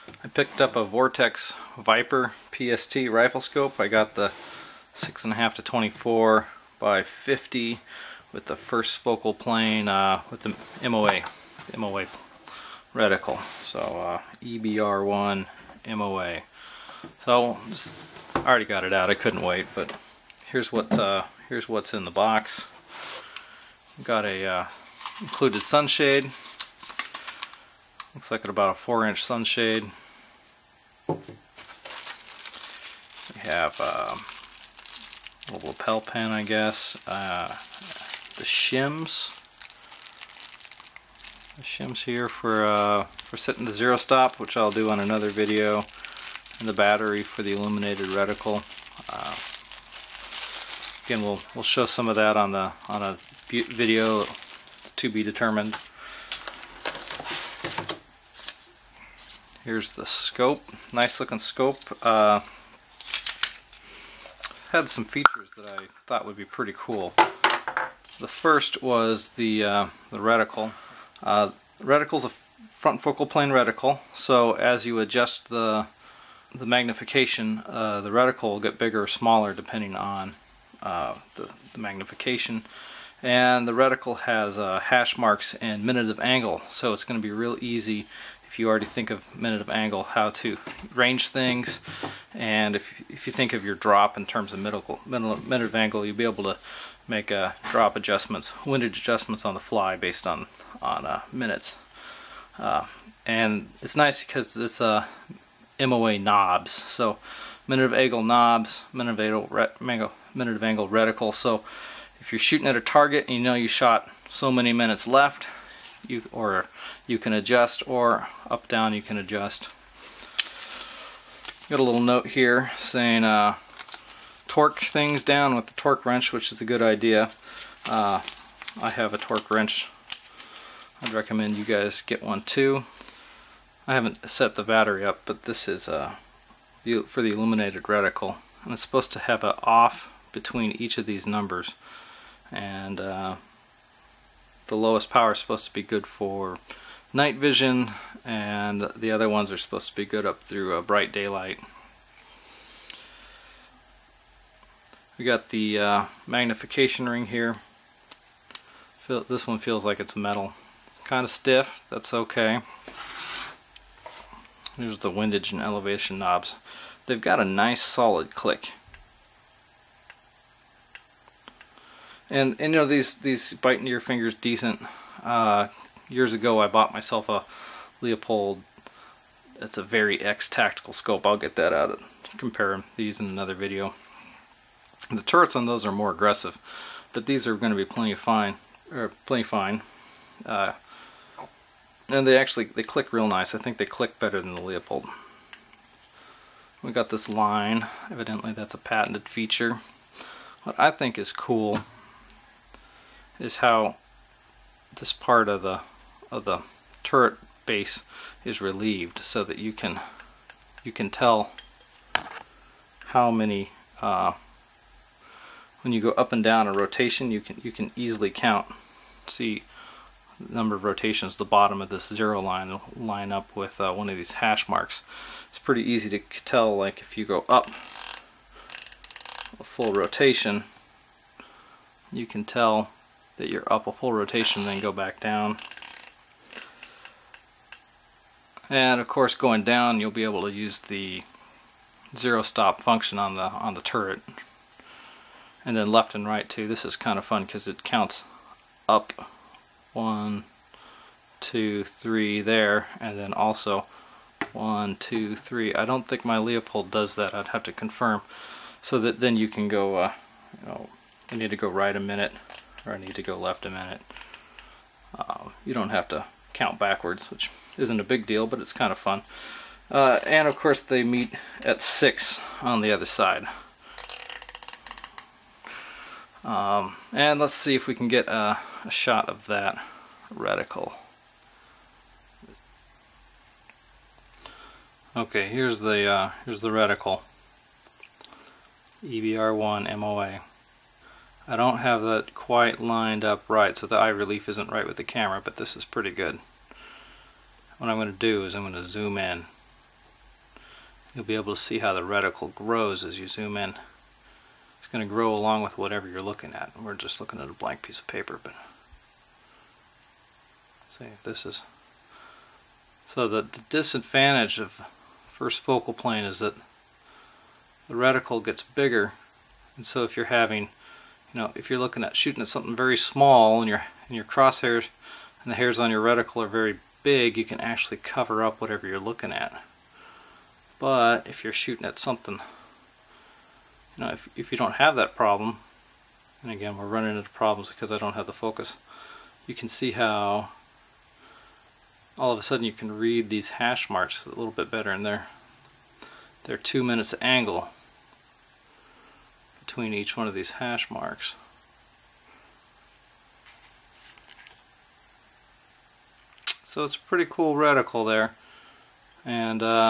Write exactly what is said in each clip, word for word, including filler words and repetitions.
I picked up a Vortex Viper P S T rifle scope. I got the six and a half to twenty-four by fifty with the first focal plane uh, with the M O A M O A reticle. So uh, E B R one M O A. So just, I already got it out. I couldn't wait. But here's what uh, here's what's in the box. Got a uh, included sunshade. Looks like about a four inch sunshade. We have uh, a little lapel pin, I guess. Uh, the shims. The shims here for uh, for setting the zero stop, which I'll do on another video. And the battery for the illuminated reticle. Uh, again, we'll we'll show some of that on the on a video to be determined. Here's the scope. Nice looking scope. Uh, had some features that I thought would be pretty cool. The first was the uh, the reticle. Uh, the reticle's a front focal plane reticle, so as you adjust the the magnification, uh, the reticle will get bigger or smaller depending on uh, the, the magnification. And the reticle has uh, hash marks and minute of angle, so it's going to be real easy if you already think of minute of angle how to range things, and if, if you think of your drop in terms of minute, minute of angle, you'll be able to make uh, drop adjustments, windage adjustments on the fly based on, on uh, minutes. Uh, and it's nice because it's uh, M O A knobs, so minute of angle knobs, minute of angle, ret minute of angle reticle. So if you're shooting at a target and you know you shot so many minutes left, you or you can adjust, or up down you can adjust. Got a little note here saying uh, torque things down with the torque wrench, which is a good idea. Uh, I have a torque wrench. I'd recommend you guys get one too. I haven't set the battery up, but this is uh, for the illuminated reticle, and it's supposed to have an off between each of these numbers, and uh, the lowest power is supposed to be good for night vision, and the other ones are supposed to be good up through uh, bright daylight. We got the uh, magnification ring here. Feel, this one feels like it's metal. Kind of stiff, that's okay. Here's the windage and elevation knobs. They've got a nice solid click. And, and you know, these these bite into your fingers decent. Uh, years ago I bought myself a Leupold. It's a Very X tactical scope. I'll get that out and compare these in another video. The turrets on those are more aggressive, but these are going to be plenty fine, or plenty fine. Uh, and they actually they click real nice. I think they click better than the Leupold. We got this line. Evidently that's a patented feature. What I think is cool is how this part of the of the turret base is relieved, so that you can you can tell how many uh, when you go up and down a rotation, you can you can easily count. See the number of rotations. The bottom of this zero line will line up with uh, one of these hash marks. It's pretty easy to tell. Like if you go up a full rotation, you can tell that you're up a full rotation, then go back down. And of course, going down, you'll be able to use the zero stop function on the on the turret, and then left and right too. This is kind of fun because it counts up one, two, three there, and then also one, two, three. I don't think my Leupold does that. I'd have to confirm. So that then you can go, uh, you know, I need to go right a minute, or I need to go left a minute. Uh, you don't have to count backwards, which isn't a big deal, but it's kind of fun. Uh, and of course they meet at six on the other side. Um, and let's see if we can get a, a shot of that reticle. Okay, here's the uh, here's the reticle. E B R one M O A. I don't have that quite lined up right, so the eye relief isn't right with the camera, but this is pretty good. What I'm going to do is I'm going to zoom in you'll be able to see how the reticle grows as you zoom in. It's going to grow along with whatever you're looking at. We're just looking at a blank piece of paper, but see, this is so the, the disadvantage of first focal plane is that the reticle gets bigger, and so if you're having, you know, if you're looking at shooting at something very small and your and your crosshairs and the hairs on your reticle are very big, you can actually cover up whatever you're looking at. But if you're shooting at something, you know, if, if you don't have that problem, and again we're running into problems because I don't have the focus, you can see how all of a sudden you can read these hash marks a little bit better, and they're they're two minutes of angle between each one of these hash marks. So it's a pretty cool reticle there, and uh,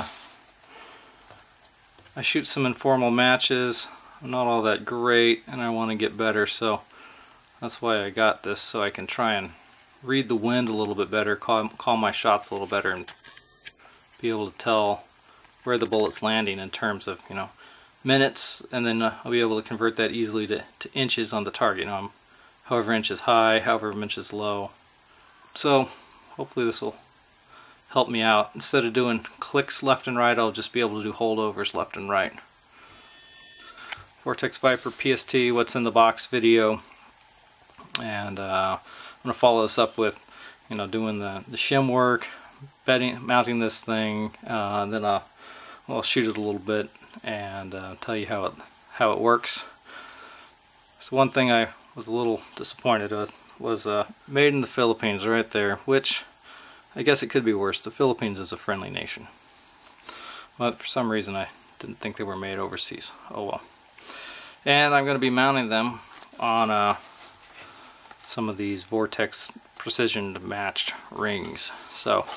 I shoot some informal matches. I'm not all that great, and I want to get better, so that's why I got this, so I can try and read the wind a little bit better, call, call my shots a little better, and be able to tell where the bullet's landing in terms of, you know, minutes, and then uh, I'll be able to convert that easily to, to inches on the target. You know, I'm however inches high, however inches low. So hopefully this will help me out. Instead of doing clicks left and right, I'll just be able to do holdovers left and right. Vortex Viper P S T, what's in the box video, and uh, I'm going to follow this up with, you know, doing the, the shim work, bedding, mounting this thing, uh, and then I'll, I'll shoot it a little bit and uh, tell you how it how it works. So one thing I was a little disappointed with was uh, made in the Philippines right there, which I guess it could be worse. The Philippines is a friendly nation, but for some reason I didn't think they were made overseas. Oh well. And I'm going to be mounting them on uh, some of these Vortex precision matched rings. So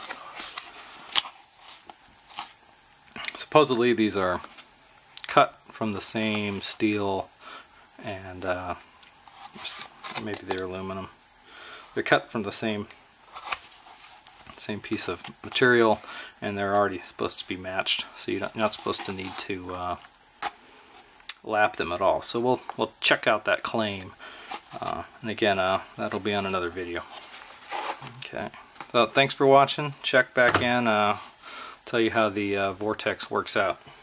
supposedly these are cut from the same steel, and uh, maybe they're aluminum. They're cut from the same same piece of material, and they're already supposed to be matched, so you're not, you're not supposed to need to uh, lap them at all. So we'll we'll check out that claim, uh, and again uh, that'll be on another video. Okay, so thanks for watching. Check back in. Uh, tell you how the uh, Vortex works out.